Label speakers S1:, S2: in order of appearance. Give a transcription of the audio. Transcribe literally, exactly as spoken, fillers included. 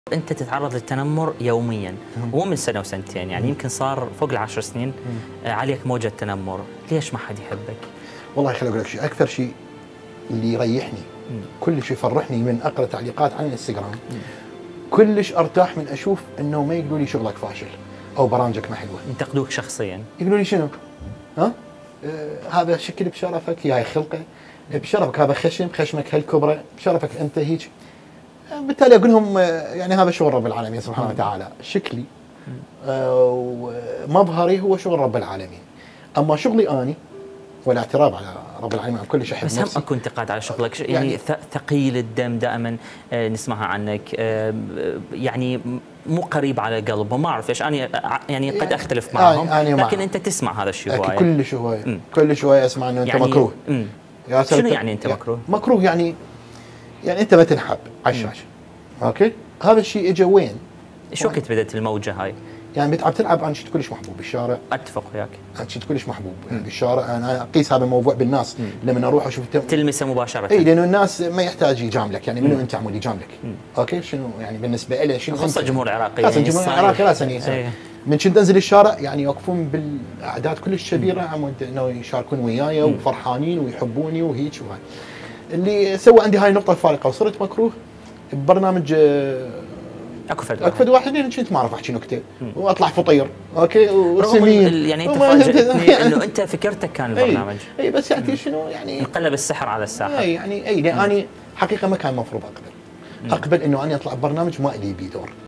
S1: انت تتعرض للتنمر يوميا ومو من سنه وسنتين، يعني يمكن صار فوق العشر سنين عليك موجه تنمر، ليش ما حد يحبك؟
S2: والله خليني اقول لك شيء، اكثر شيء اللي يريحني كلش يفرحني من اقرا تعليقات على الانستغرام، كلش ارتاح من اشوف انه ما يقولوا لي شغلك فاشل او برامجك ما حلوه.
S1: ينتقدوك شخصيا؟
S2: يقولوا لي شنو؟ ها؟ آه هذا شكل بشرفك، هاي خلقه بشرفك، هذا خشم خشمك هالكبره بشرفك انت هيك. بالتالي اقول لهم يعني هذا شغل رب العالمين سبحانه وتعالى، شكلي آه ومظهري هو شغل رب العالمين، اما شغلي اني والاعتراف على رب العالمين عن كل شيء.
S1: بس هم اكو انتقاد على شغلك، يعني, يعني ثقيل الدم دائما نسمعها عنك، يعني مو قريب على قلبه، ما اعرف ايش انا يعني قد اختلف معهم،
S2: يعني
S1: لكن انت تسمع هذا الشيء هوايه.
S2: كل شويه كل شويه اسمع انه انت
S1: يعني
S2: مكروه.
S1: يا شنو يعني انت مكروه؟
S2: مكروه يعني يعني انت ما تنحب على الشاشه. اوكي؟ هذا الشيء اجى وين؟
S1: ايش وقت بدات الموجه هاي؟
S2: يعني بتلعب تلعب عن شيء كلش محبوب بالشارع.
S1: اتفق وياك.
S2: عن شيء كلش محبوب يعني بالشارع، انا اقيس هذا الموضوع بالناس لما اروح اشوف تم...
S1: تلمسه مباشره.
S2: اي لانه الناس ما يحتاج يجاملك، يعني منو انت عمود يجاملك؟ اوكي شنو يعني بالنسبه لي شنو
S1: خاصه الجمهور العراقي،
S2: خاصه الجمهور العراقي راسا يعني من كنت انزل الشارع يعني يوقفون بالاعداد كلش كبيره عمود انه يشاركون وياي وفرحانين ويحبوني وهيك وهاي. اللي سوى عندي هاي النقطه الفارقه وصرت مكروه ببرنامج
S1: اكو فد
S2: اكو فد واحد يعني كنت ما اعرف احكي نكته واطلع فطير اوكي وسمين،
S1: يعني انت فاجئتني انه انت فكرتك كان البرنامج.
S2: اي, أي بس يعني شنو يعني
S1: انقلب السحر على الساحه.
S2: اي يعني اي يعني انا حقيقه ما كان المفروض اقبل اقبل انه انا اطلع ببرنامج ما لي بيه دور.